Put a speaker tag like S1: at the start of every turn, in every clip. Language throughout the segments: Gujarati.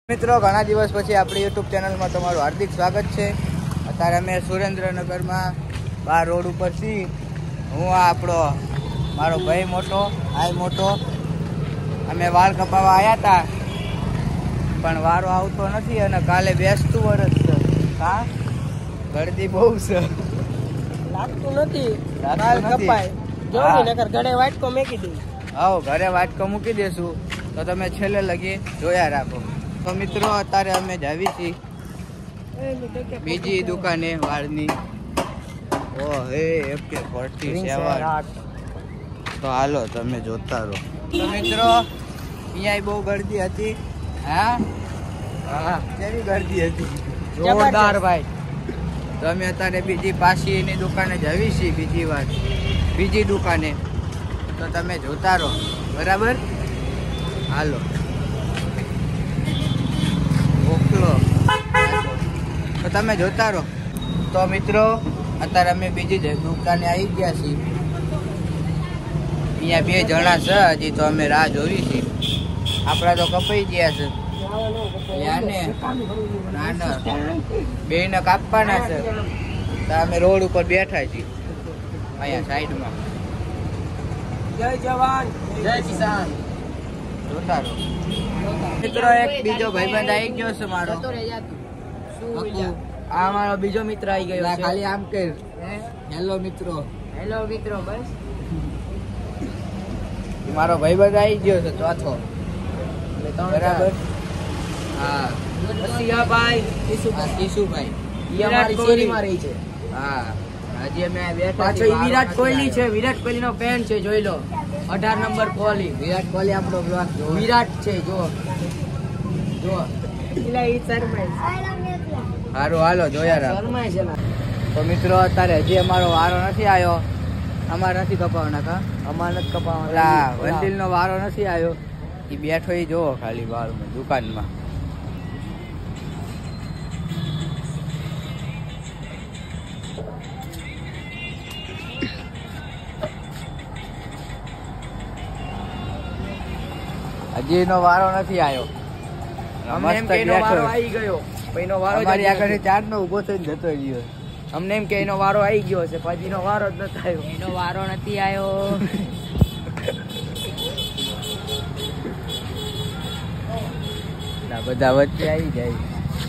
S1: મિત્રો ઘણા દિવસ પછી આપણી યુટ્યુબ ચેનલમાં તમારું હાર્દિક સ્વાગત છે। અત્યારે અમે સુરેન્દ્રનગરમાં બહાર રોડ ઉપર છીએ। હું આપણો મારો ભાઈ મોટો મોટો અમે વાળ કપાવવા આવ્યા હતા, પણ વારો આવતો નથી અને કાલે બેસતું વરસ છે। હા, ગળદી બહુ છે,
S2: લાગતું નથી વાળ કપાય જોઈ નકર ઘરે વાટકો મૂકી દે।
S1: હા, ઘરે વાટકો મૂકી દેશું તો તમે છેલ્લે લગી જોયા રાખો। તો મિત્રો અત્યારે અમે જાવી છીએ બીજી દુકાને વાળની। ઓ હે FK 47। તો હાલો તમે જોતા રહો। તો મિત્રો અહીંયા બહુ ગર્દી હતી। હા હા, કેવી ગર્દી હતી, જોરદાર ભાઈ। તો અમે અત્યારે બીજી પાસીની દુકાને જાવી છીએ, બીજી દુકાને। તો તમે જોતા રહો, બરાબર? હાલો તો તમે જોતા રહો। તો મિત્રો અત્યારે અમે બીજી દુકાને આવી ગયા છીએ। અહીંયા બે જણા છે હજી, તો અમે રાહ જોઈ છીએ। આપણા તો કપાઈ ગયા છે, બે ને કાપવાના છે। તો અમે રોડ ઉપર બેઠા છીએ અહીંયા સાઈડમાં।
S2: જય જવાન જય કિસાન।
S1: જોતા રહો મિત્રો। એક બીજો ભાઈબંધ આવી ગયો છે મારો,
S2: આ મારો બીજો મિત્ર આવી ગયો છે।
S1: ખાલી આમ કર, હેલો મિત્રો,
S2: હેલો મિત્રો, બસ
S1: મારો ભાઈબંધ આવી ગયો છે ચોથો, બરાબર? હા,
S2: ભાઈ
S1: ઈશુભાઈ
S2: ઈ અમારી શેરીમાં રહી છે।
S1: હા, હજી અમે બેઠા
S2: પાછો ઈ વિરાટ કોહલી છે, વિરાટ કોહલી નો ફેન છે, જોઈ લો। 18 નંબર કોહલી,
S1: વિરાટ કોહલી આપણો બ્લોગ
S2: વિરાટ છે, જો
S1: સારું હાલો જોયા રાખ। તો મિત્રો અત્યારે હજી અમારો વારો નથી આવ્યો, અમારે નથી કપાવવાના કા,
S2: અમારે નથી કપાવવાના।
S1: વંદિલ નો વારો નથી આવ્યો, એ બેઠો એ જોવો ખાલી બહારમાં દુકાનમાં। હજી એનો વારો નથી આવ્યો,
S2: અમને એમ કે એનો વારો આવી ગયો, એનો વારો
S1: મારી આગળ ચાર નો ઉભો થઈને જતો રહ્યો।
S2: અમને એમ કે એનો વારો આવી ગયો છે, પછી એનો વારો જ નથી આવ્યો।
S1: એનો વારો નથી આવ્યો। બધા વચ્ચે આવી જાય।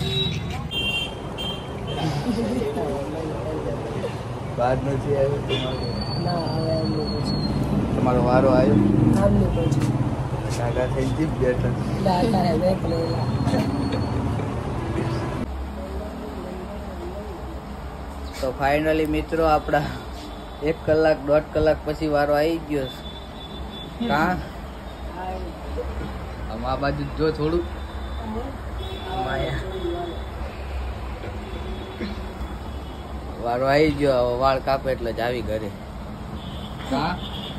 S1: બહાર નથી આવ્યો તમારો વારો આવ્યો, સાગા થઈ ગઈ બેઠા। તો ફાઇનલી મિત્રો આપડા 1 કલાક 1.5 કલાક પછી વારો આવી ગયો। કા આમ આ બાજુ જો થોડું, વારો આવી ગયો, વાળ કાપે એટલે જ આવી ઘરે। કા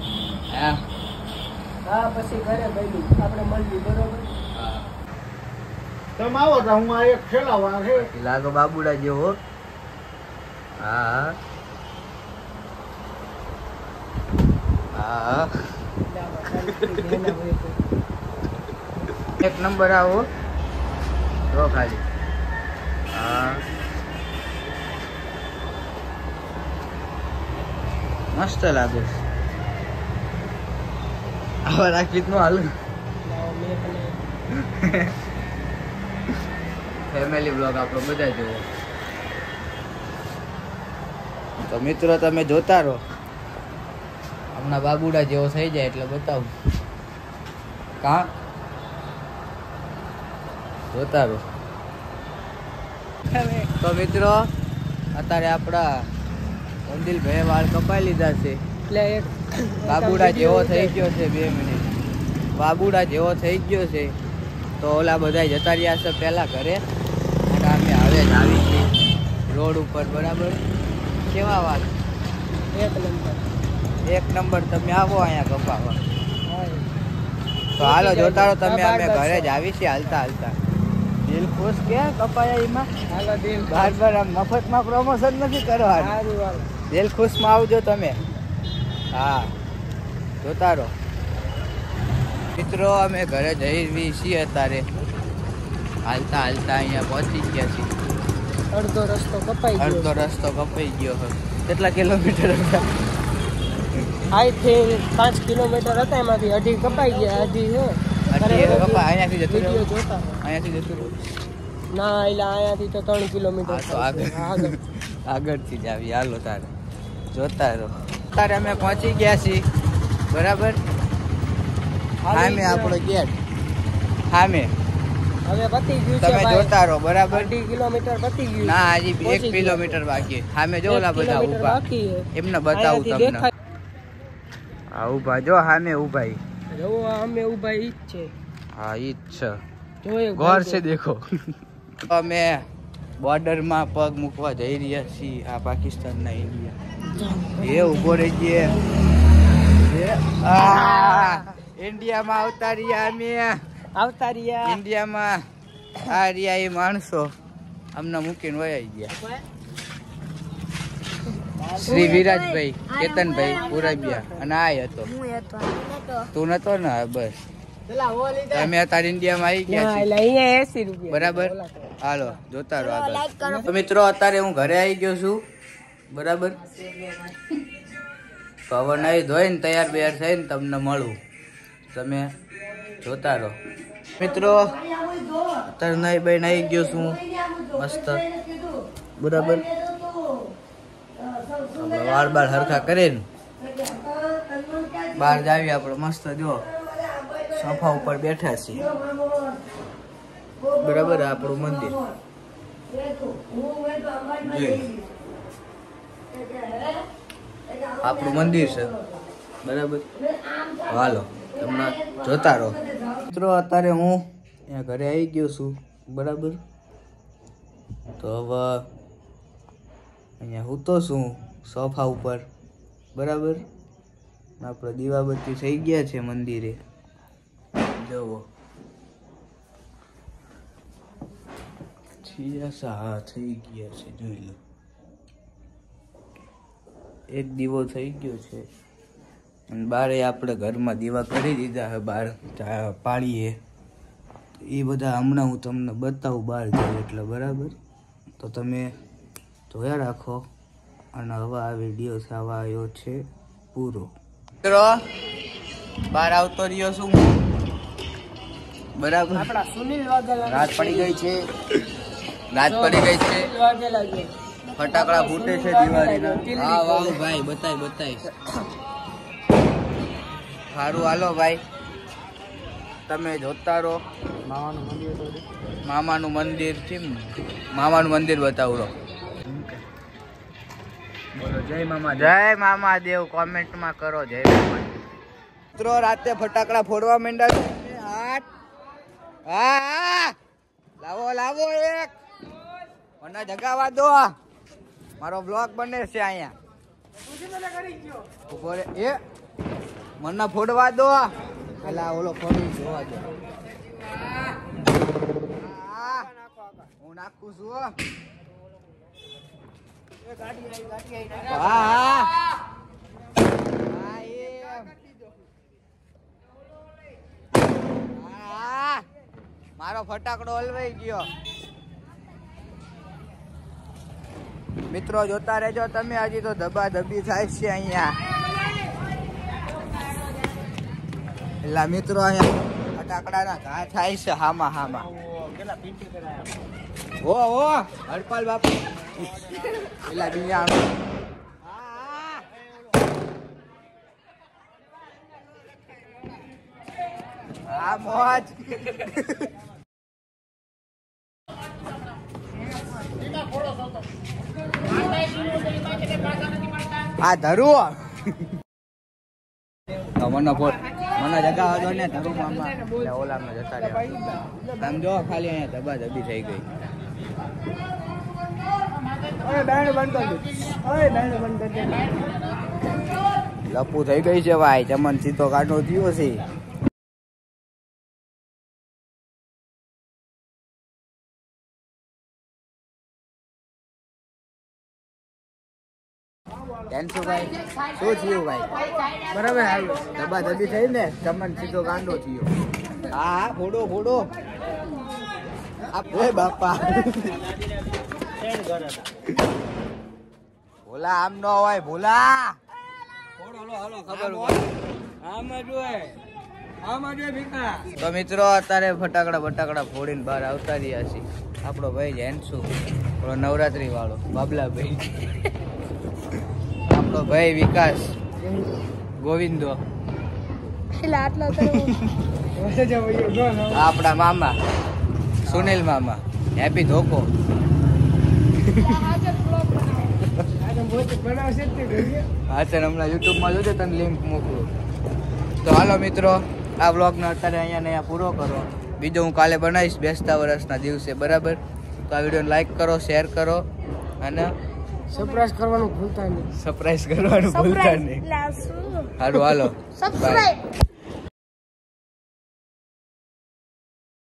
S2: હા, પછી ઘરે ભાઈ આપણે મળીએ, બરોબર?
S1: હા,
S2: તમે આવો તો હું આ એક ખેલાવા છે,
S1: લાગો બાબુડા જેવો। હા હા, એક નંબર આવો તો ખાલી। હા, મસ્ત લાગે છે। આવા રાખી નો હાલ, ફેમિલી બ્લોગ આપણો બધા જોવો। તો મિત્રો તમે જોતા રહો, હમણાં બાબુડા જેવો થઈ જાય એટલે બતાવું। કા જોતા રહો। તો મિત્રો અત્યારે આપણા વંદિલભાઈ વાળ કપાઈ લીધા છે,
S2: એટલે એક
S1: બાબુડા જેવો થઈ ગયો છે। 2 મિનિટ, બાબુડા જેવો થઈ ગયો છે। તો ઓલા બધા જતા રહ્યા છે પેલા ઘરે, અને અમે હવે જ આવી છીએ રોડ ઉપર, બરાબર? કેવા વાત, 1 નંબર। તમે આવો અહીંયા કપાવા। તો હાલો જોતા રહો તમે, અમે ઘરે જ આવી છીએ હાલતા હાલતા। દિલ ખુશ કે કપાયા એમાં, બાર આમ મફતમાં પ્રમોશન નથી કરવાનું, દિલ ખુશમાં આવજો તમે। હા, જોતા રહો મિત્રો, અમે ઘરે જઈ છીએ અત્યારે। હાલતા હાલતા અહીંયા પહોંચી ગયા છીએ.
S2: અડધો રસ્તો કપાઈ ગયો.
S1: અડધો રસ્તો કપાઈ ગયો છે. કેટલા કિલોમીટર હતા?
S2: આઈ થિંક 5 કિલોમીટર હતા, એમાંથી અઢી કપાઈ ગયા. અઢી છે
S1: અહીંયાથી જતું
S2: વિડીયો
S1: રહ્યું.
S2: જોતા.
S1: અહીંયાથી જતું રહ્યું.
S2: ના એટલે અહીંયાથી તો 3 કિલોમીટર
S1: હા, તો
S2: થાય છે. આગળ
S1: આગળથી જ આવી. હાલો તારે જોતા રહો. તારે અમે પહોંચી ગયા છીએ. બરાબર. સામે આપણો ગેટ. સામે
S2: હવે પતી ગયું છે
S1: તમે
S2: ભાઈ.
S1: જોતા રહો. બરાબર.
S2: 2 કિલોમીટર પતી ગયું.
S1: ના, હજી 1
S2: પહોંચી
S1: કિલોમીટર બાકી. સામે જો ઓલા
S2: 1
S1: બધા
S2: કિલોમીટર
S1: ઊભા.
S2: બાકી છે.
S1: એમને બતાવું
S2: અહીંયાથી
S1: તમને.
S2: દેખાય.
S1: હા, ઊભા જો સામે ઊભા.
S2: જો અમે ઊભા ઈ જ છે.
S1: હા, ઈ જ છે.
S2: જોઈએ
S1: ગौर से देखो. અમે બોર્ડરમાં પગ મૂકવા જઈ રહ્યા છીએ. આ પાકિસ્તાનના ઇન્ડિયા. એ ઉભો રહી ગયે. ઇન્ડિયામાં આવતા રહ્યા અમે.
S2: આવતા રહ્યા.
S1: ઇન્ડિયામાં આ રહ્યા એ માણસો અમને મૂકીને વયા ગયા. શ્રી વિરાજભાઈ, કેતનભાઈ પુરાબિયા અને આ હતો. તું નતો ને? બસ અમે અત્યારે ઇન્ડિયામાં આવી ગયા છીએ.
S2: અહીંયા 80 રૂપિયા.
S1: બરાબર. હાલો જોતા રહો આગળ. તો મિત્રો અત્યારે હું ઘરે આવી ગયો છું. બરાબર. તો હવે નહીં ધોઈને તૈયાર બૈયાર થઈને તમને મળું. તમે જોતા રહો. મિત્રો અત્યારે નહીં ભાઈ આવી ગયો છું મસ્ત. બરાબર. વાળ બાળ હરખા કરીને બહાર જાવી આપણે મસ્ત. જો સોફા ઉપર બેઠા છીએ. બરાબર. આપણું મંદિર આપણું મંદિર છે. બરાબર. હાલો તમને જોતા રહો. મિત્રો અત્યારે હું અહીંયા ઘરે આવી ગયો છું. બરાબર. તો હવે અહીંયા હું તો છું સોફા ઉપર. બરાબર. આપણે દીવાબત્તી થઈ ગયા છે મંદિરે. જુઓ હા થઈ ગયા છે. જોઈ લો. એક દીવો થઈ ગયો છે. અને બારે આપણે ઘરમાં દીવા કરી દીધા છે. બહાર પાળીએ એ બધા હમણાં હું તમને બતાવું બહાર જાઉં એટલે. બરાબર. તો તમે જોયા રાખો. અને હવે આ વિડીયો થવા આવ્યો છે પૂરો. મિત્રો બહાર આવતો રહ્યો છું. બરાબર.
S2: આપણા સુનિલ વાઘેલા.
S1: રાત પડી ગઈ છે. રાત પડી ગઈ છે.
S2: વાઘેલા છે.
S1: ફટાકડા ફૂટે છે દિવાળીના. હા વાહ ભાઈ, બતાય. સારું હાલો ભાઈ, તમે જોતા રહો. મામાનું મંદિર છે. મામાનું મંદિર બતાવું રહો. બોલો જય મામા. જય મામા દેવ કોમેન્ટમાં કરો જય મામા. મિત્રો રાતે ફટાકડા ફોડવા માંડ્યા છે. હા લાવો એક મને જગાવા દો. મારો બ્લોગ બને છે અહીંયા. ઉભો રે. એ મને ફોડવા દો. પેલા ઓલો ફોડી જોવા દો. હું નાખું છું. હા મારો ફટાકડો હલવાઈ ગયો. મિત્રો જોતા રહેજો તમે. હજી તો ધબા ધબી થાય છે અહીંયા. એટલે મિત્રો અહીંયા ફટાકડાના ઘા થાય છે. હામાં ઓ હરપાલ બાપુ પેલા બીજા આ મોજ. આ ધરું મને જગાવા દો ને. ધરું મામા ઓલા માં જતા રહ્યા. આમ જો ખાલી અહીંયા ધબા ધબી થઈ ગઈ. લપુ થઈ ગઈ છે ભાઈ. ચમન સીધો કાઢો થયો છે. શું થયું ભાઈ? બરાબર આવ્યું. ધબા ધબી થઈ ને. ચમન સીધો ગાંડો થયો. હા ફોડો. એ બાપા ભોલા આમ ન હોય ભોલા તો મિત્રો અત્યારે ફટાકડા ફોડીને બહાર આવતા રહ્યા છે આપણો ભાઈ જેન્સુ નવરાત્રી વાળો બાબલા ભાઈ આપણો ભાઈ વિકાસ ગોવિંદો આપણા મામા સુનિલ મામા હેપી ધોકો હમણાં યુટ્યુબમાં જોજો તને લિંક મોકલું તો હાલો મિત્રો આ વ્લોગને અત્યારે અહીંયા પૂરો કરો બીજો હું કાલે બનાવીશ બેસતા વર્ષના દિવસે બરાબર તો આ વિડીયોને લાઈક કરો શેર કરો અને
S2: સરપ્રાઈઝ કરવાનું ભૂલતા નહીં
S1: સારું હાલો
S3: સબસ્ક્રાઇબ